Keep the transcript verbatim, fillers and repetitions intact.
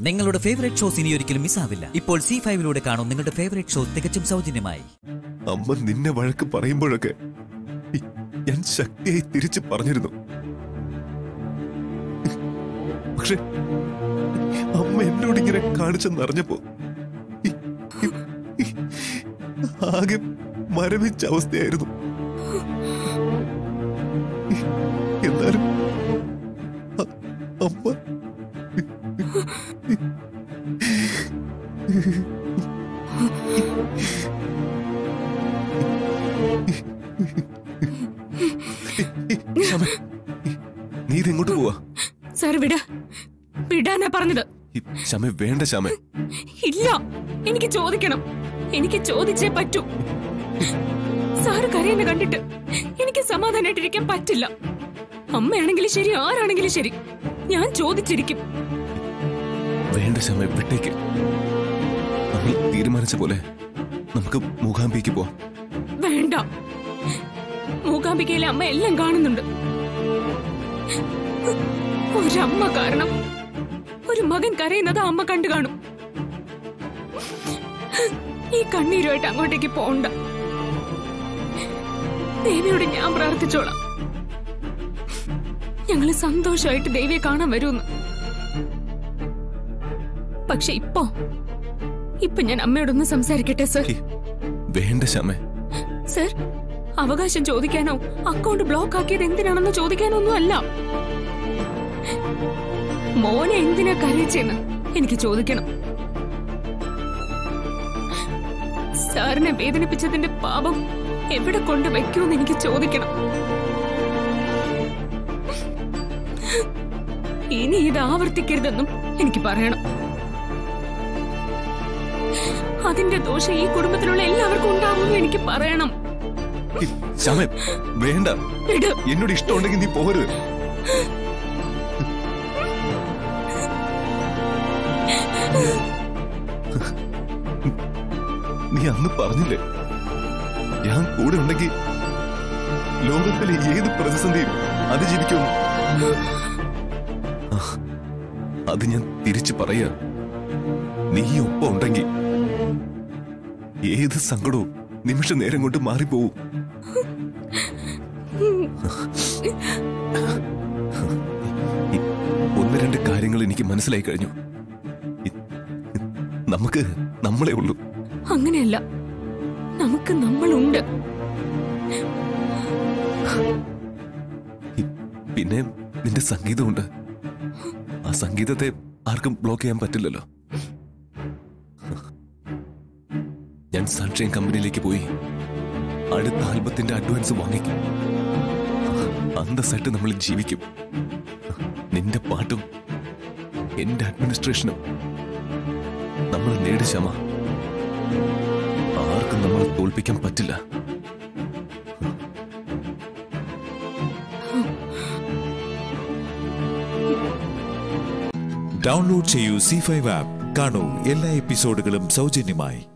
നിങ്ങളുടെ favourite shows ഇനി ഒരിക്കലും മിസ്സാവില്ല. ഇപ്പോൾ സി ഫൈവിലൂടെ കാണും നിങ്ങളുടെ ഫേവറേറ്റ് ഷോ തികച്ചും സൗജന്യമായി. അമ്മ നിന്നെ വഴക്ക് പറയുമ്പോഴൊക്കെ ഞാൻ ശക്തിയായി തിരിച്ചു പറഞ്ഞിരുന്നു. പക്ഷെ അമ്മ എന്നോട് ഇങ്ങനെ കാണിച്ചെന്നറിഞ്ഞപ്പോ ആകെ മരവിച്ച അവസ്ഥയായിരുന്നു. എന്നാലും അമ്മ നീ ഇതെങ്ങോട്ട് പോവാ? സാർ വിട വിടാനാ പറഞ്ഞത്. ശമ വേണ്ട ശമ. ഇല്ല, എനിക്ക് ചോദിക്കണം. എനിക്ക് ചോദിച്ചേ പറ്റൂ. സാറ് കരയുന്ന കണ്ടിട്ട് എനിക്ക് സമാധാനായിട്ടിരിക്കാൻ പറ്റില്ല. അമ്മയാണെങ്കിലും ശരി, ആരാണെങ്കിലും ശരി, ഞാൻ ചോദിച്ചിരിക്കും. വേണ്ട ശമ, വിട്ടേക്ക്. നമ്മൾ തീരുമാനിച്ച പോലെ നമുക്ക് മൂകാംബിക്ക് പോവാം. വേണ്ട, മൂകാംബികയിലെ അമ്മ എല്ലാം കാണുന്നുണ്ട്. ഒരമ്മ കാരണം ഒരു മകൻ കരയുന്നത് അമ്മ കണ്ടു കാണും. ഈ കണ്ണീരുമായിട്ട് അങ്ങോട്ടേക്ക് പോണ്ട. ദേവിയോട് ഞാൻ പ്രാർത്ഥിച്ചോളാം, ഞങ്ങള് സന്തോഷമായിട്ട് ദേവിയെ കാണാൻ വരുമെന്ന്. പക്ഷെ ഇപ്പോ ഇപ്പൊ ഞാൻ അമ്മയോടൊന്ന് സംസാരിക്കട്ടെ സർ? വേണ്ട ശമേ. സർ, അവകാശം ചോദിക്കാനോ അക്കൗണ്ട് ബ്ലോക്ക് ആക്കിയത് എന്തിനാണെന്ന് ചോദിക്കാനോ ഒന്നും അല്ല. മോനെ എന്തിനാ കരയിച്ചെന്ന് എനിക്ക് ചോദിക്കണം. സാറിനെ വേദനിപ്പിച്ചതിന്റെ പാപം എവിടെ കൊണ്ട് വെക്കുമെന്ന് എനിക്ക് ചോദിക്കണം. ഇനി ഇത് ആവർത്തിക്കരുതെന്നും എനിക്ക് പറയണം. അതിന്റെ ദോഷം ഈ കുടുംബത്തിലുള്ള എല്ലാവർക്കും ഉണ്ടാവുമെന്ന് എനിക്ക് പറയണം. വേണ്ട, എന്നോട് ഇഷ്ടമുണ്ടെങ്കിൽ നീ പോരുത്. നീ അന്ന് പറഞ്ഞില്ലേ, ഞാൻ കൂടെ ഉണ്ടെങ്കിൽ ലോകത്തിലെ ഏത് പ്രതിസന്ധിയും അതിജീവിക്കും. അത് ഞാൻ തിരിച്ചു പറയാ. നീ ഒപ്പം ഉണ്ടെങ്കിൽ ഏത് സങ്കടവും നിമിഷ നേരം കൊണ്ട് മാറിപ്പോവും. ഒന്ന് രണ്ട് കാര്യങ്ങൾ എനിക്ക് മനസ്സിലായി കഴിഞ്ഞു. നമുക്ക് നമ്മളെ ഉള്ളൂ. അങ്ങനെയല്ല, നമുക്ക് നമ്മളുണ്ട്. പിന്നെ നിന്റെ സംഗീതമുണ്ട്. ആ സംഗീതത്തെ ആർക്കും ബ്ലോക്ക് ചെയ്യാൻ പറ്റില്ലല്ലോ. ഞാൻ സൺഷൈൻ കമ്പനിയിലേക്ക് പോയി അടുത്ത ആൽബത്തിന്റെ അഡ്വാൻസ് വാങ്ങിക്കും. അന്തസ്സായിട്ട് നമ്മൾ ജീവിക്കും. നിന്റെ പാട്ടും എന്റെ അഡ്മിനിസ്ട്രേഷനും നമ്മൾ നേടി ശമ. ആർക്കും നമ്മളെ തോൽപ്പിക്കാൻ പറ്റില്ല. ഡൗൺലോഡ് ചെയ്യൂ സി ഫൈവ് ആപ്പ്. കാണൂ എല്ലാ എപ്പിസോഡുകളും സൗജന്യമായി.